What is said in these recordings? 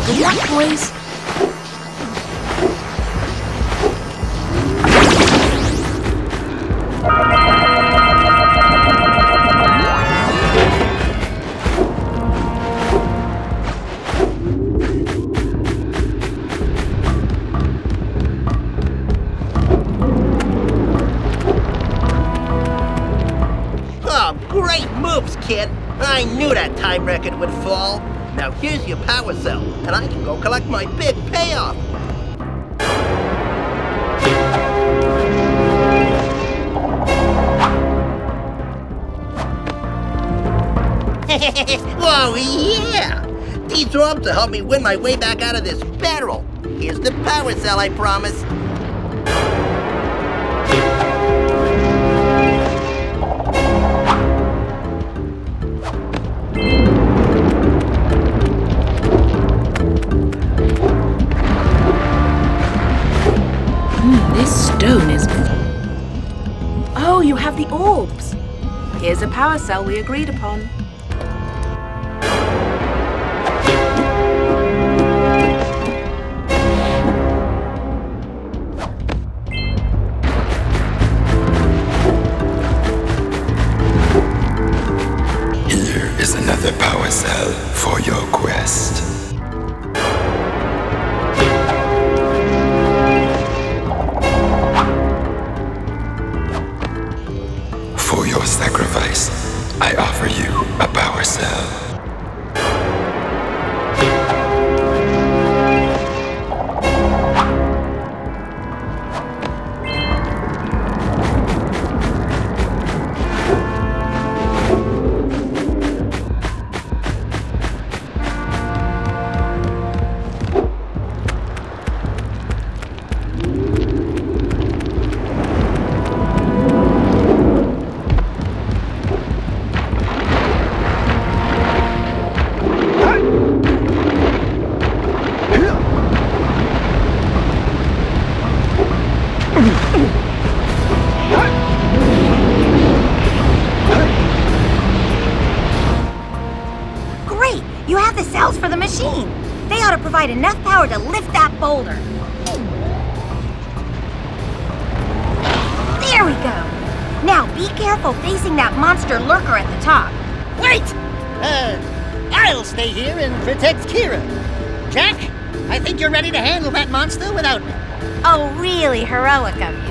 Good luck, boys. Great moves, kid! I knew that time record would fall. Now here's your power cell, and I can go collect my big payoff. Whoa, yeah! These orbs will help me win my way back out of this barrel. Here's the power cell I promised. This stone is... Oh, you have the orbs. Here's a power cell we agreed upon. Here is another power cell for your quest. For your sacrifice, I offer you a power cell. Great! You have the cells for the machine. They ought to provide enough power to lift that boulder. There we go. Now be careful facing that monster lurker at the top. Wait! I'll stay here and protect Kira. Jack, I think you're ready to handle that monster without me. Oh, really heroic of you.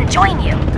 join you.